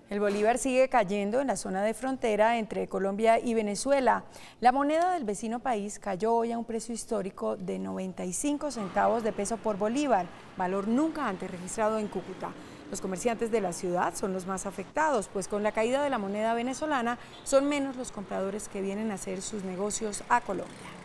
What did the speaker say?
El bolívar sigue cayendo en la zona de frontera entre Colombia y Venezuela. La moneda del vecino país cayó hoy a un precio histórico de 95 centavos de peso por bolívar, valor nunca antes registrado en Cúcuta. Los comerciantes de la ciudad son los más afectados, pues con la caída de la moneda venezolana son menos los compradores que vienen a hacer sus negocios a Colombia.